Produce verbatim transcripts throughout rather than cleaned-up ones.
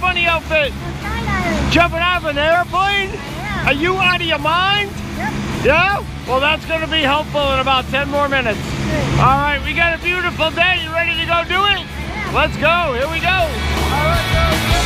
bunny outfit? Skydiving. Jumping out of an airplane? Yeah. Are you out of your mind? Yep. Yeah? Well, that's going to be helpful in about ten more minutes. Good. All right, we got a beautiful day. You ready to go do it? Yeah. Let's go. Here we go. All right, go.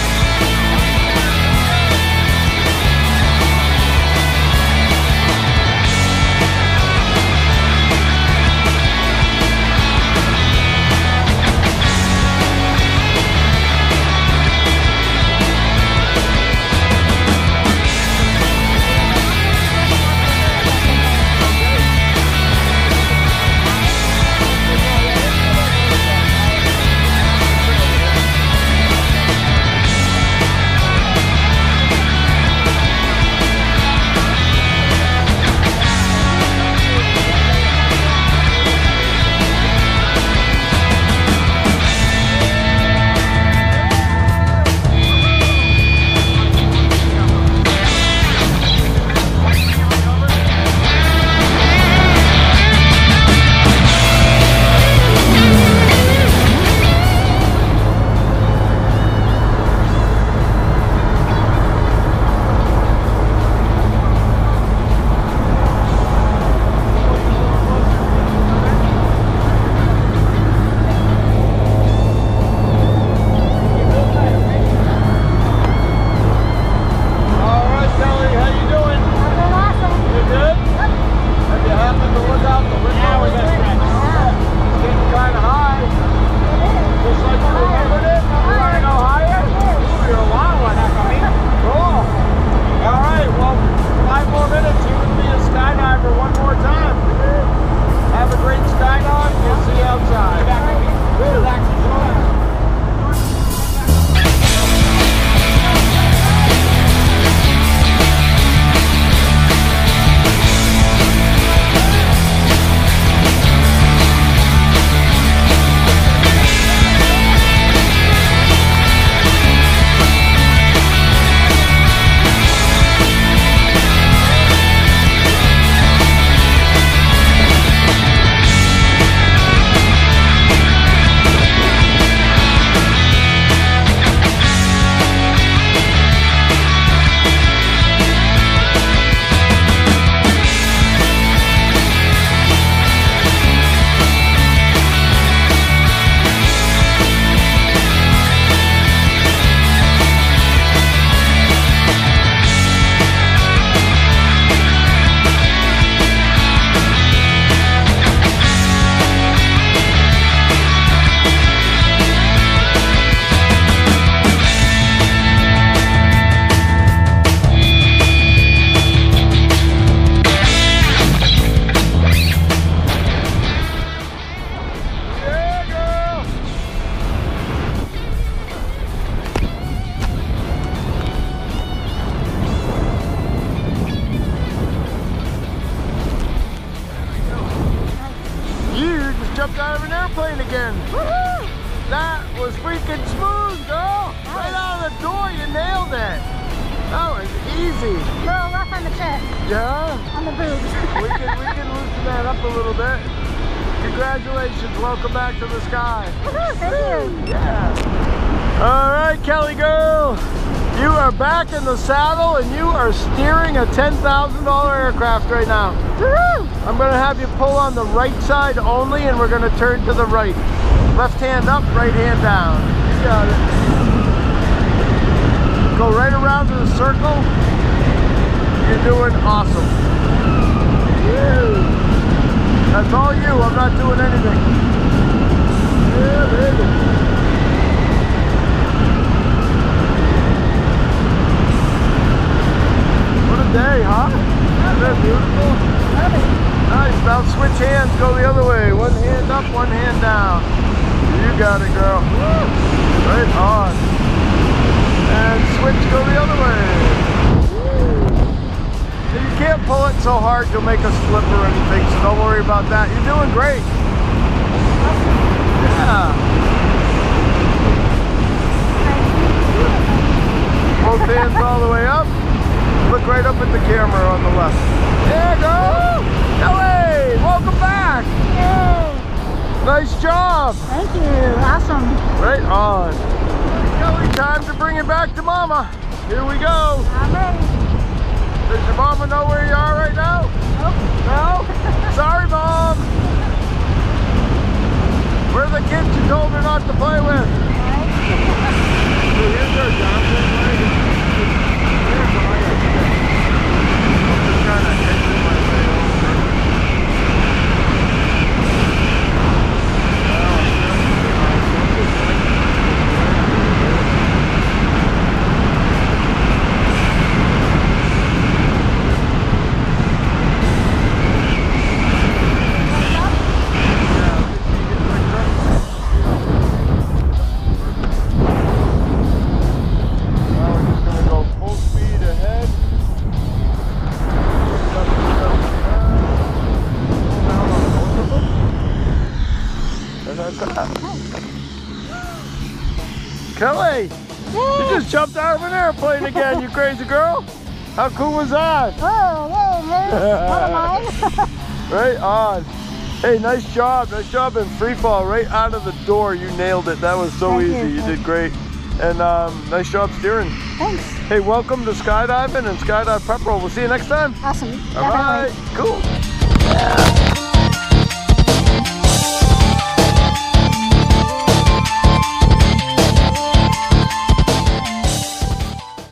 Jumped out of an airplane again. Woohoo! That was freaking smooth, girl. Nice. Right out of the door, you nailed it. That was easy. A little rough on the chest. Yeah? On the boobs. we, can, we can loosen that up a little bit. Congratulations. Welcome back to the sky. Woohoo! Thank you. Yeah. All right, Kelly girl. You are back in the saddle and you are steering a ten thousand dollar aircraft right now. Woohoo! I'm going to have you pull on the right side only and we're going to turn to the right. Left hand up, right hand down. You got it. Go right around to the circle. You're doing awesome. Woo. That's all you. I'm not doing anything. Yeah, baby. Day, huh? Isn't that beautiful? Nice. Now switch hands, go the other way. One hand up, one hand down. You got it, girl. Right on. And switch, go the other way. You can't pull it so hard you'll make a slip or anything, so don't worry about that. You're doing great. Yeah. Both hands all the way up. Look right up at the camera on the left. There you go! Kelly! Welcome back! Yay! Nice job! Thank you. Awesome. Right on. Kelly, time to bring it back to Mama. Here we go. I'm ready. Does your Mama know where you are right now? Nope. No? Sorry, Mom. We're the kids you told her not to play with. So here's our Johnson leg. Here's my I'm just trying to catch my way over. Kelly, you just jumped out of an airplane again, you crazy girl. How cool was that? Oh, yeah, one of mine. Right on. Hey, nice job. Nice job in free fall. Right out of the door, you nailed it. That was so Thank easy. you. You did great. And um, nice job steering. Thanks. Hey, welcome to skydiving and Skydive Pepperell. We'll see you next time. Awesome. All right, Definitely. cool. Yeah.